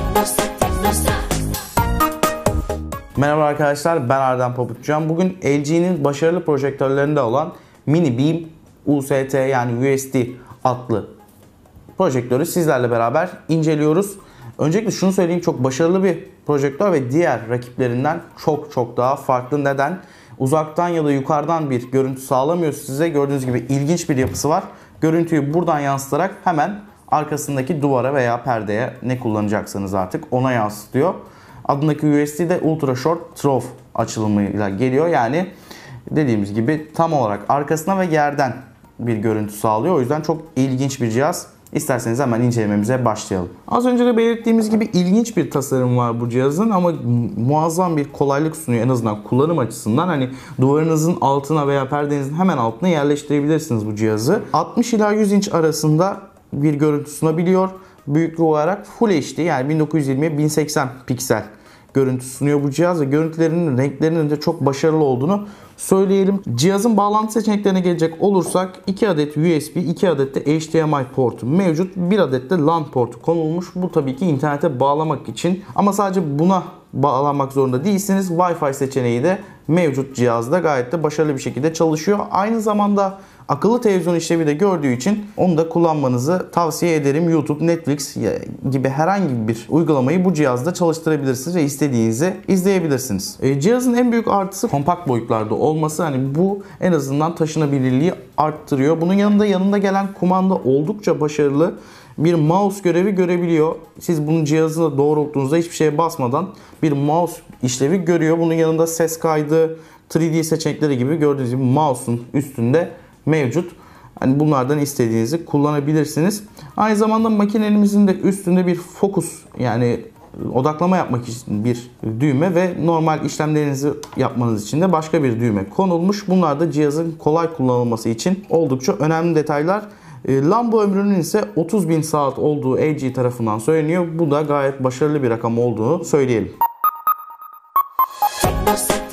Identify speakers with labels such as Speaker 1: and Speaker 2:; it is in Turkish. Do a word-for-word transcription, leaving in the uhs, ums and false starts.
Speaker 1: Merhaba arkadaşlar, ben Erdem Pabuçcan. Bugün L G'nin başarılı projektörlerinde olan Mini Beam U S T yani U S D adlı projektörü sizlerle beraber inceliyoruz. Öncelikle şunu söyleyeyim, çok başarılı bir projektör ve diğer rakiplerinden çok çok daha farklı. Neden? Uzaktan ya da yukarıdan bir görüntü sağlamıyor size. Gördüğünüz gibi ilginç bir yapısı var. Görüntüyü buradan yansıtarak hemen arkasındaki duvara veya perdeye, ne kullanacaksanız artık, ona yansıtıyor. Adındaki U S D de Ultra Short Throw açılımıyla geliyor. Yani dediğimiz gibi tam olarak arkasına ve yerden bir görüntü sağlıyor. O yüzden çok ilginç bir cihaz. İsterseniz hemen incelememize başlayalım. Az önce de belirttiğimiz gibi ilginç bir tasarım var bu cihazın ama muazzam bir kolaylık sunuyor en azından kullanım açısından. Hani duvarınızın altına veya perdenizin hemen altına yerleştirebilirsiniz bu cihazı. altmış ila yüz inç arasında bir görüntü sunabiliyor. Büyüklüğü olarak Full H D yani bin dokuz yüz yirmi bin seksen piksel görüntü sunuyor bu cihaz ve görüntülerinin renklerinin de çok başarılı olduğunu söyleyelim. Cihazın bağlantı seçeneklerine gelecek olursak iki adet U S B, iki adet de H D M I portu mevcut. Bir adet de LAN portu konulmuş. Bu tabii ki internete bağlamak için, ama sadece buna bağlanmak zorunda değilsiniz. Wi-Fi seçeneği de mevcut cihazda, gayet de başarılı bir şekilde çalışıyor. Aynı zamanda akıllı televizyon işlevi de gördüğü için onu da kullanmanızı tavsiye ederim. YouTube, Netflix gibi herhangi bir uygulamayı bu cihazda çalıştırabilirsiniz ve istediğinizi izleyebilirsiniz. E, cihazın en büyük artısı kompakt boyutlarda olması. Hani bu en azından taşınabilirliği arttırıyor. Bunun yanında yanında gelen kumanda oldukça başarılı. Bir mouse görevi görebiliyor. Siz bunun cihazını doğrulttuğunuzda hiçbir şeye basmadan bir mouse işlevi görüyor. Bunun yanında ses kaydı, üç D seçenekleri gibi gördüğünüz gibi mouse'un üstünde mevcut. Hani bunlardan istediğinizi kullanabilirsiniz. Aynı zamanda makinenizin de üstünde bir fokus yani odaklama yapmak için bir düğme ve normal işlemlerinizi yapmanız için de başka bir düğme konulmuş. Bunlar da cihazın kolay kullanılması için oldukça önemli detaylar. Lamba ömrünün ise otuz bin saat olduğu L G tarafından söyleniyor. Bu da gayet başarılı bir rakam olduğunu söyleyelim.